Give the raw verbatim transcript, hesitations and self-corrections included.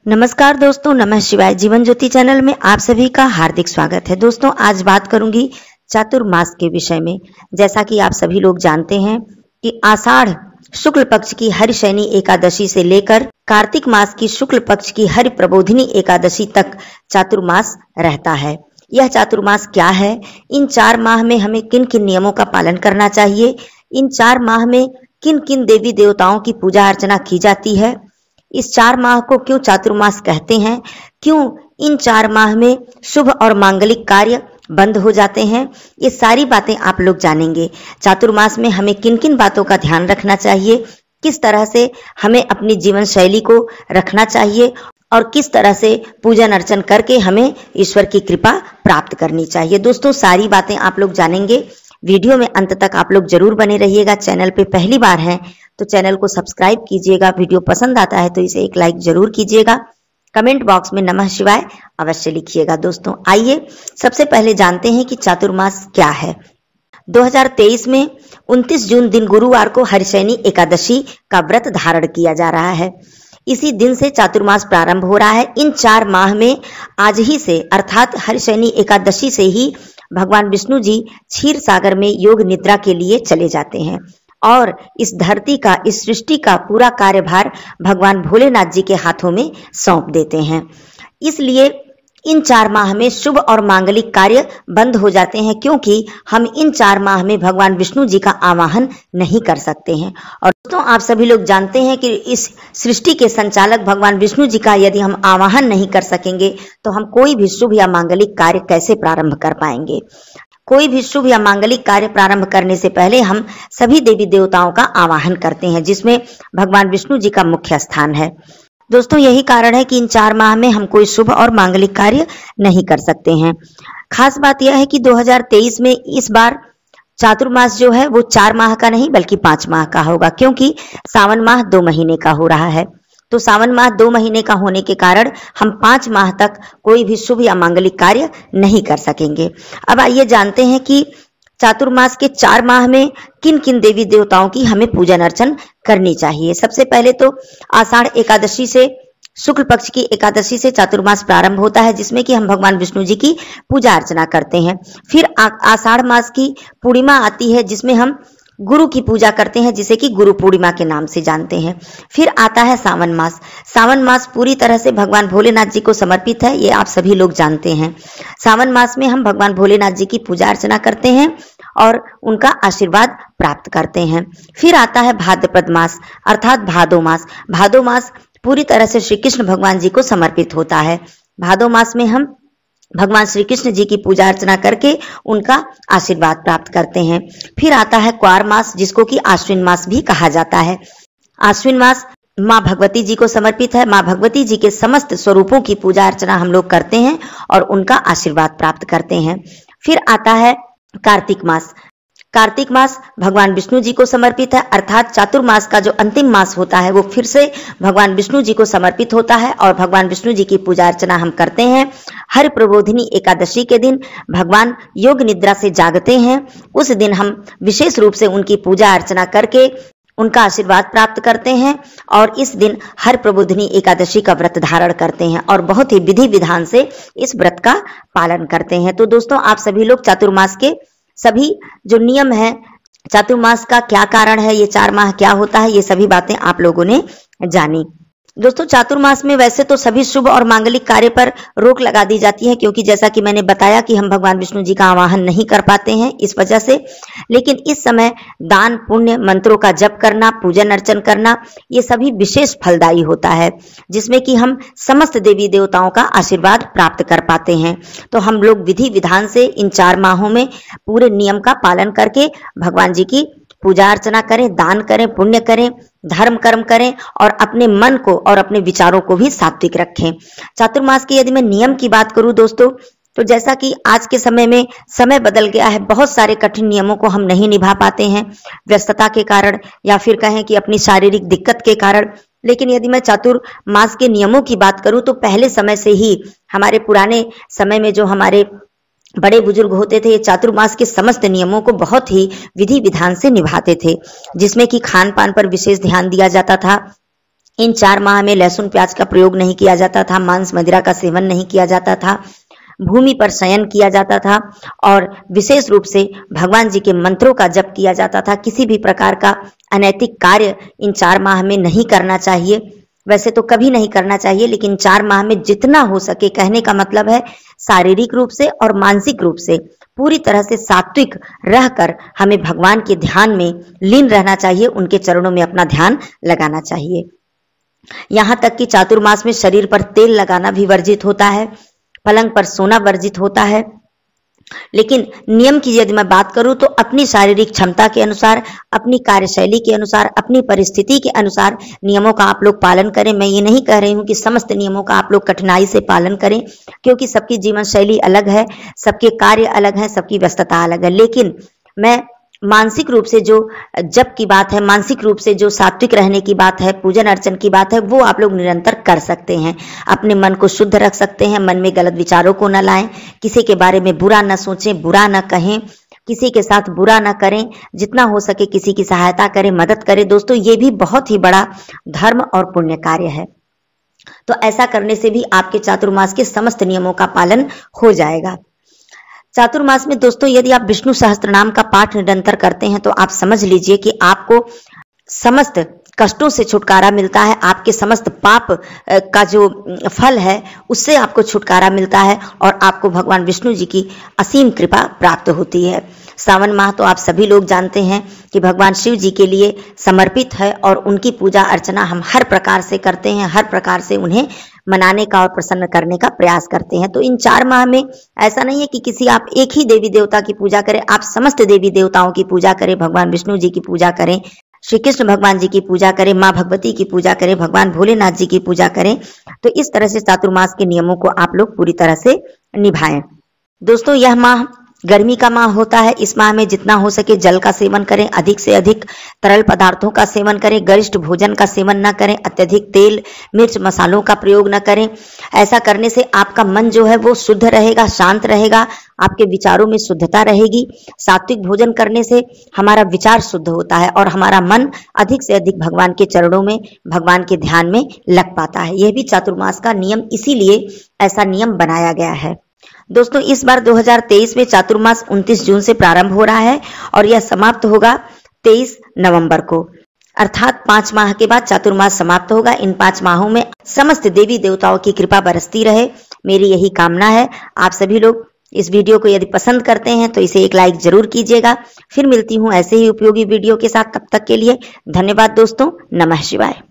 नमस्कार दोस्तों, नमः शिवाय। जीवन ज्योति चैनल में आप सभी का हार्दिक स्वागत है। दोस्तों, आज बात करूंगी चातुर्मास के विषय में। जैसा कि आप सभी लोग जानते हैं कि आषाढ़ शुक्ल पक्ष की हरिशयनी एकादशी से लेकर कार्तिक मास की शुक्ल पक्ष की हरि प्रबोधिनी एकादशी तक चातुर्मास रहता है। यह चातुर्मास क्या है, इन चार माह में हमें किन किन नियमों का पालन करना चाहिए, इन चार माह में किन किन देवी देवताओं की पूजा अर्चना की जाती है, इस चार माह को क्यों चातुर्मास कहते हैं, क्यों इन चार माह में शुभ और मांगलिक कार्य बंद हो जाते हैं, ये सारी बातें आप लोग जानेंगे। चातुर्मास में हमें किन किन बातों का ध्यान रखना चाहिए, किस तरह से हमें अपनी जीवन शैली को रखना चाहिए और किस तरह से पूजन अर्चन करके हमें ईश्वर की कृपा प्राप्त करनी चाहिए। दोस्तों, सारी बातें आप लोग जानेंगे। वीडियो में अंत तक आप लोग जरूर बने रहिएगा। चैनल पे पहली बार हैं तो चैनल को सब्सक्राइब कीजिएगा। वीडियो पसंद आता है तो इसे एक लाइक जरूर कीजिएगा। कमेंट बॉक्स में नमः शिवाय अवश्य लिखिएगा। दोस्तों, आइए सबसे पहले जानते हैं कि चातुर्मास क्या है। दो हज़ार तेईस में उनतीस जून दिन गुरुवार को हरिशयनी एकादशी का व्रत धारण किया जा रहा है। इसी दिन से चातुर्मास प्रारंभ हो रहा है। इन चार माह में आज ही से अर्थात हरिशयनी एकादशी से ही भगवान विष्णु जी क्षीर सागर में योग निद्रा के लिए चले जाते हैं और इस धरती का, इस सृष्टि का पूरा कार्यभार भगवान भोलेनाथ जी के हाथों में सौंप देते हैं। इसलिए इन चार माह में शुभ और मांगलिक कार्य बंद हो जाते हैं, क्योंकि हम इन चार माह में भगवान विष्णु जी का आवाहन नहीं कर सकते हैं। और दोस्तों, आप सभी लोग जानते हैं कि इस सृष्टि के संचालक भगवान विष्णु जी का यदि हम आवाहन नहीं कर सकेंगे तो हम कोई भी शुभ या मांगलिक कार्य कैसे प्रारंभ कर पाएंगे। कोई भी शुभ या मांगलिक कार्य प्रारंभ करने से पहले हम सभी देवी देवताओं का आवाहन करते हैं, जिसमें भगवान विष्णु जी का मुख्य स्थान है। दोस्तों, यही कारण है कि इन चार माह में हम कोई शुभ और मांगलिक कार्य नहीं कर सकते हैं। खास बात यह है कि दो हज़ार तेईस में इस बार चातुर्मास जो है वो चार माह का नहीं बल्कि पांच माह का होगा, क्योंकि सावन माह दो महीने का हो रहा है। तो सावन माह दो महीने का होने के कारण हम पांच माह तक कोई भी शुभ या मांगलिक कार्य नहीं कर सकेंगे। अब आइए जानते हैं कि चातुर्मास के चार माह में किन किन देवी देवताओं की हमें पूजन अर्चन करनी चाहिए। सबसे पहले तो आषाढ़ एकादशी से, शुक्ल पक्ष की एकादशी से चातुर्मास प्रारंभ होता है, जिसमें कि हम भगवान विष्णु जी की पूजा अर्चना करते हैं। फिर आषाढ़ मास की पूर्णिमा आती है, जिसमें हम गुरु की पूजा करते हैं, जिसे कि गुरु पूर्णिमा के नाम से जानते हैं। फिर आता है सावन मास। सावन मास पूरी तरह से भगवान भोलेनाथ जी को समर्पित है, ये आप सभी लोग जानते हैं। सावन मास में हम भगवान भोलेनाथ जी की पूजा अर्चना करते हैं और उनका आशीर्वाद प्राप्त करते हैं। फिर आता है भाद्रपद मास अर्थात भादो मास। भादो मास पूरी तरह से श्री कृष्ण भगवान जी को समर्पित होता है। भादो मास में हम भगवान श्री कृष्ण जी की पूजा अर्चना करके उनका आशीर्वाद प्राप्त करते हैं। फिर आता है क्वार मास, जिसको कि आश्विन मास भी कहा जाता है। आश्विन मास माँ भगवती जी को समर्पित है। माँ भगवती जी के समस्त स्वरूपों की पूजा अर्चना हम लोग करते हैं और उनका आशीर्वाद प्राप्त करते हैं। फिर आता है कार्तिक मास। कार्तिक मास भगवान विष्णु जी को समर्पित है, अर्थात चातुर्मास का जो अंतिम मास होता है वो फिर से भगवान विष्णु जी को समर्पित होता है और भगवान विष्णु जी की पूजा अर्चना हम करते हैं। हरि प्रबोधिनी एकादशी के दिन भगवान योग निद्रा से जागते हैं। उस दिन हम विशेष रूप से उनकी पूजा अर्चना करके उनका आशीर्वाद प्राप्त करते हैं और इस दिन हरि प्रबोधिनी एकादशी का व्रत धारण करते हैं और बहुत ही विधि विधान से इस व्रत का पालन करते हैं। तो दोस्तों, आप सभी लोग चातुर्मास के सभी जो नियम है, चातुर्मास का क्या कारण है, ये चार माह क्या होता है, ये सभी बातें आप लोगों ने जानी। दोस्तों, चातुर्मास में वैसे तो सभी शुभ और मांगलिक कार्य पर रोक लगा दी जाती है, क्योंकि जैसा कि मैंने बताया कि हम भगवान विष्णु जी का आवाहन नहीं कर पाते हैं इस वजह से। लेकिन इस समय दान पुण्य, मंत्रों का जप करना, पूजन अर्चन करना, ये सभी विशेष फलदायी होता है, जिसमें कि हम समस्त देवी देवताओं का आशीर्वाद प्राप्त कर पाते हैं। तो हम लोग विधि विधान से इन चार माहों में पूरे नियम का पालन करके भगवान जी की पूजा अर्चना करें, दान करें, पुण्य करें, धर्म कर्म करें और अपने मन को और अपने विचारों को भी सात्विक रखें। चातुर्मास की यदि मैं नियम की बात करूं दोस्तों, तो जैसा कि आज के समय में समय बदल गया है, बहुत सारे कठिन नियमों को हम नहीं निभा पाते हैं व्यस्तता के कारण या फिर कहें कि अपनी शारीरिक दिक्कत के कारण। लेकिन यदि मैं चातुर्मास के नियमों की बात करूं तो पहले समय से ही, हमारे पुराने समय में जो हमारे बड़े बुजुर्ग होते थे, ये चातुर्मास के समस्त नियमों को बहुत ही विधि विधान से निभाते थे, जिसमें कि खान पान पर विशेष ध्यान दिया जाता था। इन चार माह में लहसुन प्याज का प्रयोग नहीं किया जाता था, मांस मदिरा का सेवन नहीं किया जाता था, भूमि पर शयन किया जाता था और विशेष रूप से भगवान जी के मंत्रों का जप किया जाता था। किसी भी प्रकार का अनैतिक कार्य इन चार माह में नहीं करना चाहिए। वैसे तो कभी नहीं करना चाहिए, लेकिन चार माह में जितना हो सके, कहने का मतलब है शारीरिक रूप से और मानसिक रूप से पूरी तरह से सात्विक रहकर हमें भगवान के ध्यान में लीन रहना चाहिए, उनके चरणों में अपना ध्यान लगाना चाहिए। यहाँ तक कि चातुर्मास में शरीर पर तेल लगाना भी वर्जित होता है, पलंग पर सोना वर्जित होता है। लेकिन नियम की यदि मैं बात करूं तो अपनी शारीरिक क्षमता के अनुसार, अपनी कार्यशैली के अनुसार, अपनी परिस्थिति के अनुसार नियमों का आप लोग पालन करें। मैं ये नहीं कह रही हूं कि समस्त नियमों का आप लोग कठिनाई से पालन करें, क्योंकि सबकी जीवन शैली अलग है, सबके कार्य अलग है, सबकी व्यस्तता अलग है। लेकिन मैं मानसिक रूप से जो जप की बात है, मानसिक रूप से जो सात्विक रहने की बात है, पूजन अर्चन की बात है, वो आप लोग निरंतर कर सकते हैं। अपने मन को शुद्ध रख सकते हैं, मन में गलत विचारों को न लाएं, किसी के बारे में बुरा न सोचें, बुरा न कहें, किसी के साथ बुरा न करें, जितना हो सके किसी की सहायता करें, मदद करें। दोस्तों, ये भी बहुत ही बड़ा धर्म और पुण्य कार्य है। तो ऐसा करने से भी आपके चातुर्मास के समस्त नियमों का पालन हो जाएगा। चातुर्मास में दोस्तों यदि आप विष्णु सहस्त्र नाम का पाठ निरंतर करते हैं तो आप समझ लीजिए कि आपको समस्त कष्टों से छुटकारा मिलता है, आपके समस्त पाप का जो फल है उससे आपको छुटकारा मिलता है और आपको भगवान विष्णु जी की असीम कृपा प्राप्त होती है। सावन माह तो आप सभी लोग जानते हैं कि भगवान शिव जी के लिए समर्पित है और उनकी पूजा अर्चना हम हर प्रकार से करते हैं, हर प्रकार से उन्हें मनाने का और प्रसन्न करने का प्रयास करते हैं। तो इन चार माह में ऐसा नहीं है कि किसी आप एक ही देवी देवता की पूजा करें, आप समस्त देवी देवताओं की पूजा करें, भगवान विष्णु जी की पूजा करें, श्री कृष्ण भगवान जी की पूजा करें, माँ भगवती की पूजा करें, भगवान भोलेनाथ जी की पूजा करें। तो इस तरह से चातुर्मास के नियमों को आप लोग पूरी तरह से निभाएं। दोस्तों, यह माह गर्मी का माह होता है। इस माह में जितना हो सके जल का सेवन करें, अधिक से अधिक तरल पदार्थों का सेवन करें, गरिष्ठ भोजन का सेवन न करें, अत्यधिक तेल मिर्च मसालों का प्रयोग न करें। ऐसा करने से आपका मन जो है वो शुद्ध रहेगा, शांत रहेगा, आपके विचारों में शुद्धता रहेगी। सात्विक भोजन करने से हमारा विचार शुद्ध होता है और हमारा मन अधिक से अधिक भगवान के चरणों में, भगवान के ध्यान में लग पाता है। यह भी चातुर्मास का नियम, इसीलिए ऐसा नियम बनाया गया है। दोस्तों, इस बार दो हज़ार तेईस में चातुर्मास उनतीस जून से प्रारंभ हो रहा है और यह समाप्त होगा तेईस नवंबर को, अर्थात पांच माह के बाद चातुर्मास समाप्त होगा। इन पांच माहों में समस्त देवी देवताओं की कृपा बरसती रहे, मेरी यही कामना है। आप सभी लोग इस वीडियो को यदि पसंद करते हैं तो इसे एक लाइक जरूर कीजिएगा। फिर मिलती हूँ ऐसे ही उपयोगी वीडियो के साथ, तब तक के लिए धन्यवाद दोस्तों। नमः शिवाय।